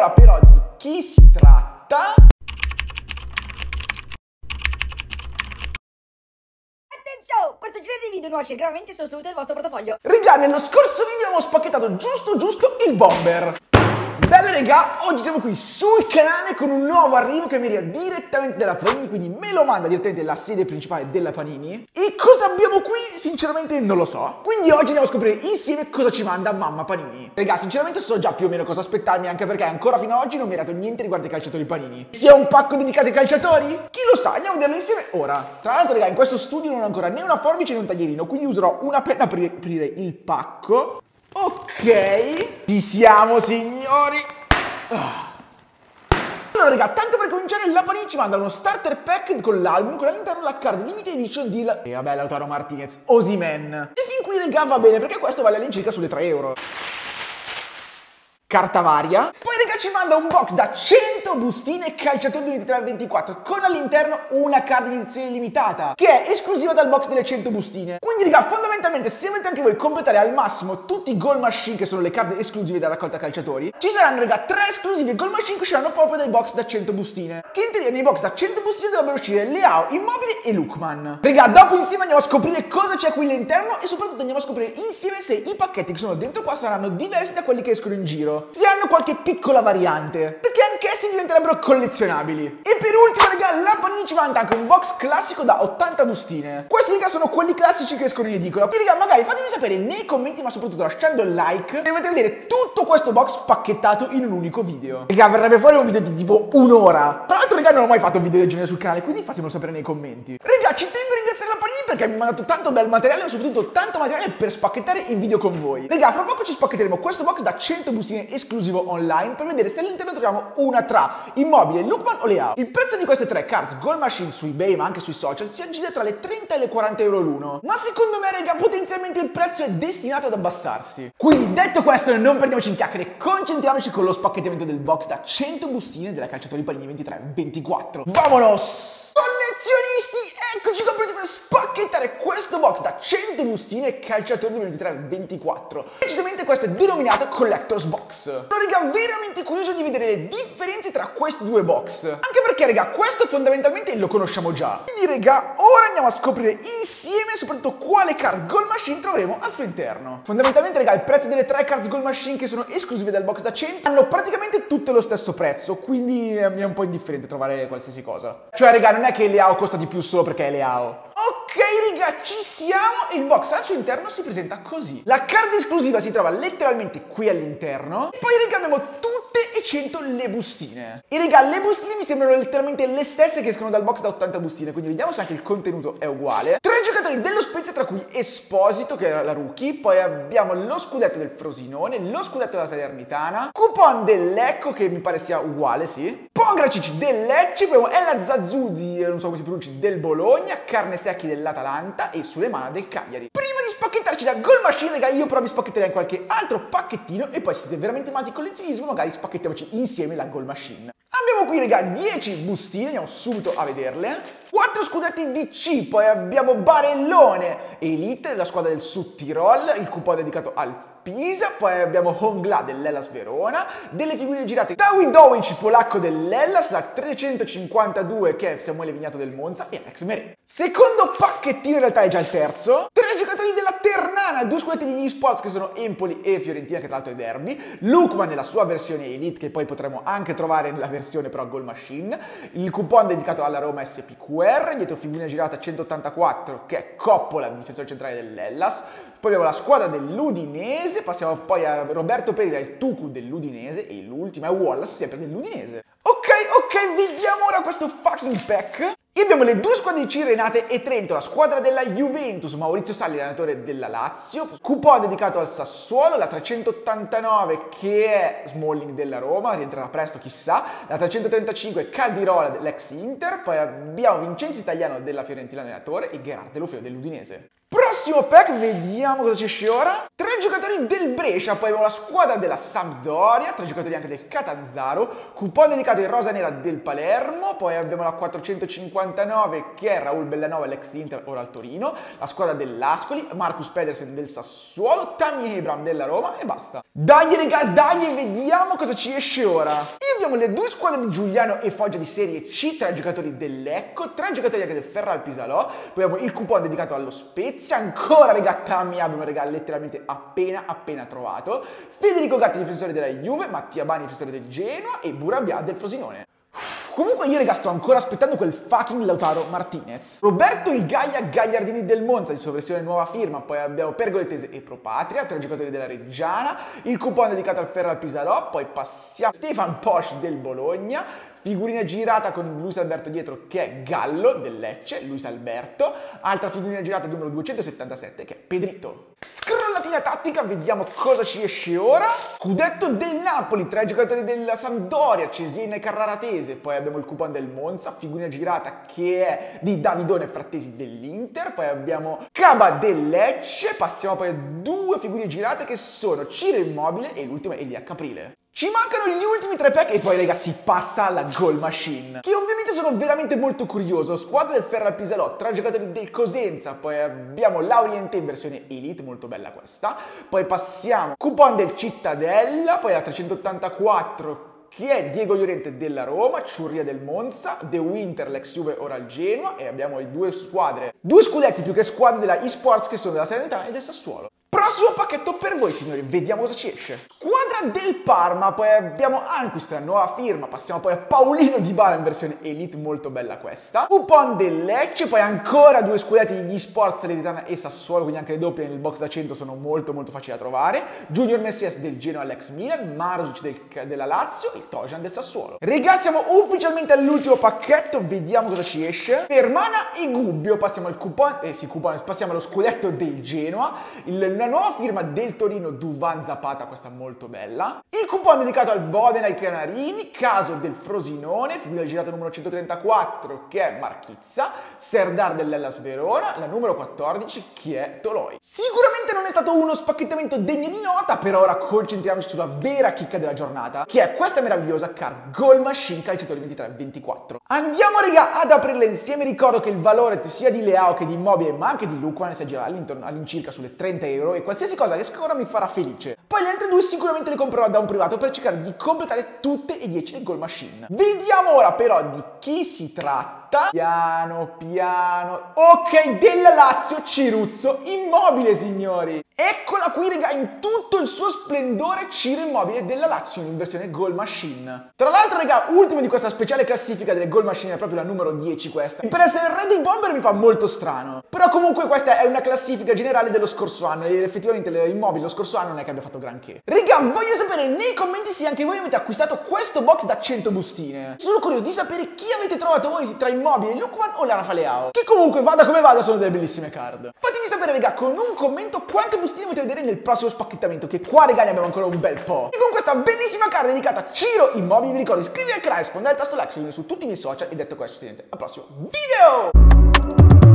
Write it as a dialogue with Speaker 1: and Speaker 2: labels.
Speaker 1: ora però di chi si tratta?
Speaker 2: Attenzione, questo genere di video nuoce gravemente sulla salute del vostro portafoglio.
Speaker 1: Regà, nello scorso video abbiamo spacchettato giusto il bomber. Bella regà, oggi siamo qui sul canale con un nuovo arrivo che mi arriva direttamente dalla Panini, quindi me lo manda direttamente dalla sede principale della Panini. E cosa abbiamo qui? Sinceramente non lo so. Quindi oggi andiamo a scoprire insieme cosa ci manda mamma Panini. Regà, sinceramente so già più o meno cosa aspettarmi, anche perché ancora fino ad oggi non mi ha dato niente riguardo ai calciatori Panini. Sia un pacco dedicato ai calciatori? Chi lo sa, andiamo a vederlo insieme ora. Tra l'altro regà, in questo studio non ho ancora né una forbice né un taglierino, quindi userò una penna per aprire il pacco. Ok, ci siamo signori. Allora raga, tanto per cominciare la Panini ci manda uno starter pack con l'album, con all'interno la card limited edition di e vabbè, Lautaro Martinez, Osimhen. E fin qui raga va bene perché questo vale all'incirca sulle 3 euro. Carta varia. Poi raga ci manda un box da 100 bustine calciatori 23-24 con all'interno una card di edizione limitata che è esclusiva dal box delle 100 bustine. Quindi raga, fondamentalmente se volete anche voi completare al massimo tutti i goal machine che sono le card esclusive da raccolta calciatori, ci saranno raga 3 esclusive goal machine che usciranno proprio dai box da 100 bustine, che in teoria nei box da 100 bustine dovrebbero uscire Leao, Immobile e Lookman. Raga, dopo insieme andiamo a scoprire cosa c'è qui all'interno e soprattutto andiamo a scoprire insieme se i pacchetti che sono dentro qua saranno diversi da quelli che escono in giro, se hanno qualche piccola variante, perché anch'essi diventerebbero collezionabili. E per ultimo raga, la Panini ci manda anche un box classico da 80 bustine. Questi raga sono quelli classici che escono in edicola. Quindi raga, magari fatemi sapere nei commenti, ma soprattutto lasciando il like, se volete vedere tutto questo box pacchettato in un unico video. Raga, verrebbe fuori un video di tipo un'ora. Tra l'altro raga, non ho mai fatto un video del genere sul canale, quindi fatemelo sapere nei commenti. Raga, ci tengo a ringraziare la Panini perché mi ha mandato tanto bel materiale, ma soprattutto tanto materiale per spacchettare in video con voi. Raga, fra poco ci spacchetteremo questo box da 100 bustine esclusivo online per vedere se all'interno troviamo una tra Immobile, Lookman o Leao. Il prezzo di queste 3 cards goal machine su eBay ma anche sui social si aggira tra le 30 e le 40 euro l'uno, ma secondo me raga potenzialmente il prezzo è destinato ad abbassarsi. Quindi detto questo, non perdiamoci in chiacchiere, concentriamoci con lo spacchettamento del box da 100 bustine della calciatori Panini 23-24. Vamonos! Collezionisti, eccoci qua pronti per spacchettare questo box da 100 bustine calciatori 23-24. Precisamente questo è denominato Collector's Box. Sono raga veramente curioso di vedere le differenze tra questi due box, anche perché raga questo fondamentalmente lo conosciamo già. Quindi raga, ora andiamo a scoprire insieme soprattutto quale card goal machine troveremo al suo interno. Fondamentalmente raga, il prezzo delle 3 cards goal machine che sono esclusive del box da 100 hanno praticamente tutte lo stesso prezzo, quindi mi è un po' indifferente trovare qualsiasi cosa. Cioè raga, non è che Leao costa di più solo perché è Leao. Ok raga, ci siamo e il box al suo interno si presenta così. La card esclusiva si trova letteralmente qui all'interno e poi raga abbiamo tutte e 100 le bustine. E raga, le bustine mi sembrano letteralmente le stesse che escono dal box da 80 bustine, quindi vediamo se anche il contenuto è uguale. 3 giocatori dello Spezia, tra cui Esposito che è la rookie, poi abbiamo lo scudetto del Frosinone, lo scudetto della Salernitana, coupon del Lecco che mi pare sia uguale, sì, Pongracic del Lecce, poi abbiamo Ella Zazzuzi, non so come si pronuncia, del Bologna, Carne Secchi dell'Atalanta e Sulemana del Cagliari. Prima di spacchettarci da goal machine raga, io però vi spacchetterei qualche altro pacchettino e poi se siete veramente amati di collezionismo magari spacchettiamoci insieme la goal machine. Abbiamo qui raga 10 bustine, andiamo subito a vederle. 4 scudetti DC, poi abbiamo Barellone Elite, la squadra del Sud Tirol, il coupon dedicato al Pisa, poi abbiamo Hongla dell'Hellas Verona, delle figurine girate Dawidovic polacco dell'Hellas, la 352 che è Samuele Vignato del Monza e Alex Meret. Secondo pacchettino in realtà è già il terzo. 3 giocatori della Ternana, 2 scudetti di eSports che sono Empoli e Fiorentina che tra l'altro è derby, Lookman nella sua versione Elite che poi potremo anche trovare nella versione però Goal Machine, il coupon dedicato alla Roma SPQR, dietro figurina girata 184 che è Coppola, difensore centrale dell'Hellas, poi abbiamo la squadra dell'Udinese, passiamo poi a Roberto Perira, il Tucu dell'Udinese e l'ultima è Wallace sempre dell'Udinese. Ok, vediamo ora questo fucking pack. E abbiamo le 2 squadre di Cirenate e Trento, la squadra della Juventus, Maurizio Salli, allenatore della Lazio, coupon dedicato al Sassuolo, la 389 che è Smalling della Roma, rientrerà presto chissà, la 335 Caldirola dell'ex Inter, poi abbiamo Vincenzo Italiano della Fiorentina allenatore e Gerard Delofeo dell'Udinese. Prossimo Prossimo pack, vediamo cosa ci esce ora. 3 giocatori del Brescia, poi abbiamo la squadra della Sampdoria, 3 giocatori anche del Catanzaro, coupon dedicato in rosa nera del Palermo, poi abbiamo la 459 che è Raul Bellanova, l'ex di Inter, ora al Torino, la squadra dell'Ascoli, Marcus Pedersen del Sassuolo, Tammy Abraham della Roma e basta. Dai raga, dai, vediamo cosa ci esce ora. E abbiamo le 2 squadre di Giuliano e Foggia di Serie C, 3 giocatori dell'Ecco, 3 giocatori anche del Ferral Pisalò, poi abbiamo il coupon dedicato allo Spezia, ancora raga Tammy Abraham, raga, letteralmente appena trovato, Federico Gatti, difensore della Juve, Mattia Bani, difensore del Genoa e Burabia del Frosinone. Comunque io raga sto ancora aspettando quel fucking Lautaro Martinez. Roberto Il Gaia Gagliardini del Monza, di sua versione nuova firma, poi abbiamo Pergolettese e Propatria, 3 giocatori della Reggiana, il coupon dedicato al Ferral Pisalò, poi passiamo Stefan Posch del Bologna, figurina girata con Luis Alberto dietro che è Gallo del Lecce, Luis Alberto, altra figurina girata numero 277 che è Pedrito. Scrollatina tattica, vediamo cosa ci esce ora. Scudetto del Napoli, 3 giocatori della Sampdoria, Cesena e Carraratese, poi abbiamo il coupon del Monza, figurina girata che è di Davidone Frattesi dell'Inter, poi abbiamo Caba del Lecce, passiamo poi a 2 figurine girate che sono Ciro Immobile e l'ultima Elia Caprile. Ci mancano gli ultimi 3 pack e poi raga si passa alla Goal Machine, che ovviamente sono veramente molto curioso. Squadra del Ferral Pisalò, 3 giocatori del Cosenza, poi abbiamo Lauriente in versione Elite, molto bella questa, poi passiamo coupon del Cittadella, poi la 384 che è Diego Llorente della Roma, Ciurria del Monza, De Winter, l'ex Juve, ora al Genoa, e abbiamo le 2 squadre, 2 scudetti più che squadre della eSports che sono della Salernitana e del Sassuolo. Prossimo pacchetto per voi signori, vediamo cosa ci esce. Squadra del Parma, poi abbiamo Anquist, la nuova firma, passiamo poi a Paolino Dybala in versione Elite, molto bella questa. Coupon del Lecce, poi ancora 2 scudetti di eSports, Salernitana e Sassuolo, quindi anche le doppie nel box da 100 sono molto facili da trovare. Junior Messias del Genoa all'ex Milan, Marusic della Lazio e Tojan del Sassuolo. Regà, siamo ufficialmente all'ultimo pacchetto, vediamo cosa ci esce. Fermana e Gubbio, passiamo al coupon, passiamo allo scudetto del Genoa, la nuova firma del Torino Duvan Zapata, questa molto bella, il coupon dedicato al Modena, ai Canarini, caso del Frosinone, figura girata numero 134 che è Marchizza, Serdar dell'Hellas Verona, la numero 14 che è Toloi. Sicuramente non è stato uno spacchettamento degno di nota, però ora concentriamoci sulla vera chicca della giornata, che è questa meravigliosa card Goal Machine calciatori 23-24. Andiamo raga ad aprirla insieme. Ricordo che il valore sia di Leao che di Immobile ma anche di Lukman si aggira all'incirca sulle 30 euro e qualsiasi cosa che scora mi farà felice. Poi le altre 2 sicuramente le comprerò da un privato per cercare di completare tutte e 10 le Goal Machine. Vediamo ora però di chi si tratta. Piano piano. Ok, della Lazio Ciruzzo Immobile signori. Eccola qui raga in tutto il suo splendore, Ciro Immobile della Lazio in versione Goal Machine. Tra l'altro raga, ultimo di questa speciale classifica delle Goal Machine è proprio la numero 10 questa. Per essere il re dei bomber mi fa molto strano. Però comunque questa è una classifica generale dello scorso anno e effettivamente Immobile lo scorso anno non è che abbia fatto granché. Raga, voglio sapere nei commenti se anche voi avete acquistato questo box da 100 bustine. Sono curioso di sapere chi avete trovato voi tra Immobile, Lukman o la Rafa Leao. Che comunque vada come vada sono delle bellissime card. Fatemi sapere raga con un commento quante bustine volete vedere nel prossimo spacchettamento, che qua raga ne abbiamo ancora un bel po'. E con questa bellissima card dedicata a Ciro Immobile vi ricordo di iscrivervi al canale, sfondare il tasto like, seguirmi su tutti i miei social e detto questo, al prossimo video!